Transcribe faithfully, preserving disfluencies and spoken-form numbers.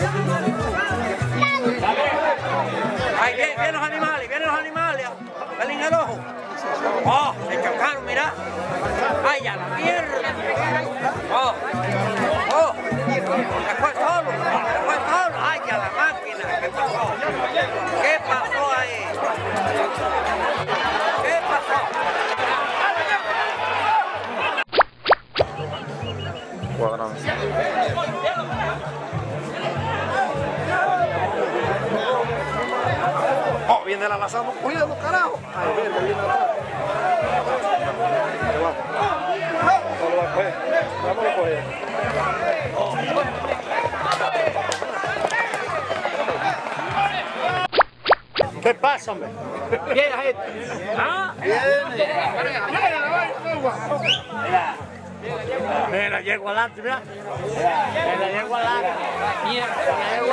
Ahí vienen, vienen los animales, vienen los animales. Ven el ojo. Oh, se chocaron, mira. Ay, ya la mierda. Oh, oh. Se fue solo, se fue solo. Ay, ya la máquina. ¿Qué pasó? ¿Qué pasó ahí? ¿Qué pasó? Cuadrando. Oh, viene la lazada, cuidado, carajo. Ay, viene, viene atrás. No lo va a coger. Vamos a coger. ¿Qué pasa, hombre? Viene, gente. ¿Ah? Viene. Mira, llego adelante, mira. Mira, llego adelante. Mira,